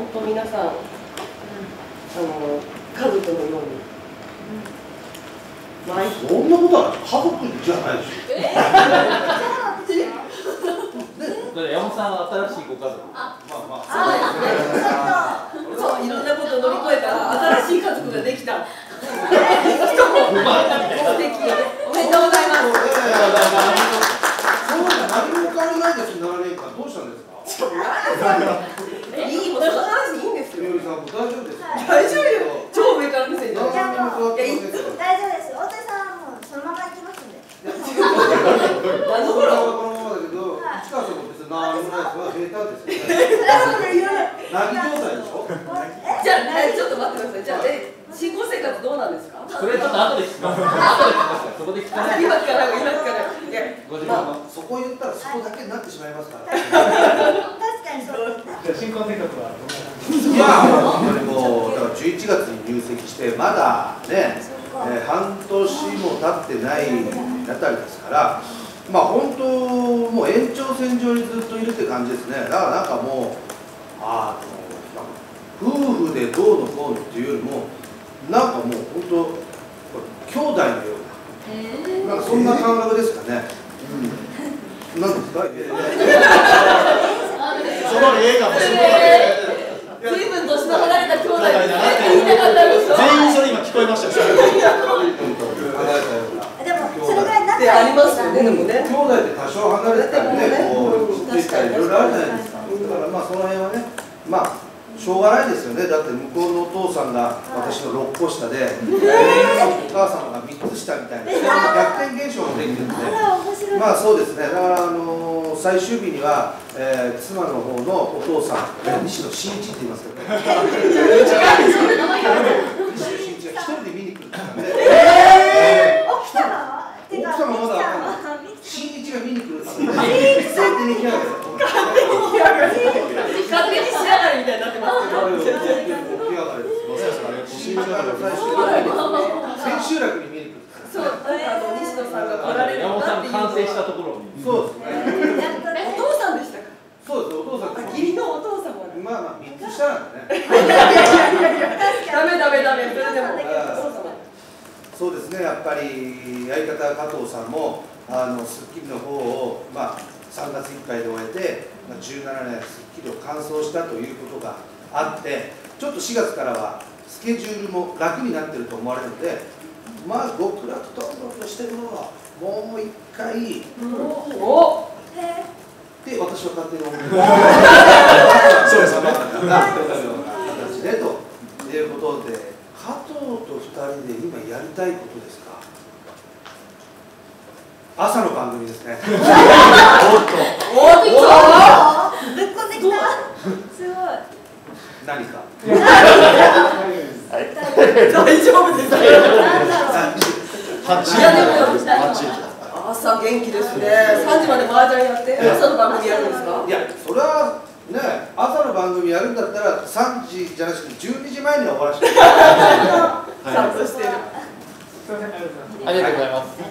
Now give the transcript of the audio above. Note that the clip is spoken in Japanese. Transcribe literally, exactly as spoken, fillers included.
当皆さん、あの家族のように。 そんなことは家族じゃないでしょ。 山本さんは新しいご家族。まあまあ。 そう、いろんなことを乗り越えたら新しい家族ができた。おめでとうございます。 そう何も変わりないです。ななねんかんどうしたんですか。 いいもうその話いいんですよ。 みおりさんも大丈夫ですか。 大丈夫よ。超上から目線で。 いやもう大丈夫です。大手さんはもうそのまま行きますんで。 このままだけど、市川さんも別に何もないです。平坦ですよね。何状態でしょ。 じゃあちょっと待ってください。じゃあ新婚生活どうなんですか。 それちょっと後で聞きます。後で聞きます。そこで聞かない。 今から今から。いや、 まあそこ言ったらそこだけになってしまいますから。 確かにそう。 じゃあ新婚生活は。 いや本当にもうだからじゅういちがつに入籍してまだね、えー、半年も経ってないあたりですから、まあ本当もう延長線上にずっといるって感じですね。だからなんかもうあの夫婦でどうのこうのっていうよりもなんかもう本当兄弟のような、なんかそんな感覚ですかね。うん、なんですか。 その映画もすごい。 随分年の離れた兄弟ですね。言いたかったでしょ。 全員それ今聞こえましたよ。 でもそれぐらい仲ありますよね。でもね。 兄弟って多少離れてたらね、こう知っていったりいろいろあるじゃないですか。だからまあその辺はね、まあしょうがないですよね。だって向こうのお父さんが私のろっこ下で、お母様がみっつ下みたいな逆転現象もできるので、まあそうですね。だからあの最終日には、えー、妻の方のお父さん、西野真一って言いますけど、西野真一が一人で見に来るんですからね。 奥様奥様まだ真一が見に来るんですよ。勝手に来やがる。 勝手にしやがるみたいになってますけど。 千秋楽に見に来る。 そう、あの西野さんが来られる。 山本さん完成したところに。 そうですね。 お父さんでしたか。 そうです。お父さん。 義理のお父様。 まあまあ三つ下なんでね。 ダメダメダメ。それでも。 そうですね。やっぱり相方加藤さんもあのスッキリの方をまあさんがついっかいで終えて、まあじゅうななねんスッキリを完走したということがあって、ちょっとしがつからはスケジュールも楽になってると思われるので、まあ極楽とんぼとしてるのはもう一回。 お。 で私は勝手に思ってそうですね。 形でということで、加藤とふたりで今やりたいことですか。朝の番組ですね。おっと。 おっと。 ぶっこんできた。すごい。 何か。 大丈夫です。 八。 いやでも朝元気ですね。三時まで麻雀やって朝の番組やるんですか。 いやそれはね、朝の番組やるんだったら三時じゃなくてじゅうにじまえには終わらせて。 ちゃんとしてる。 ありがとうございます。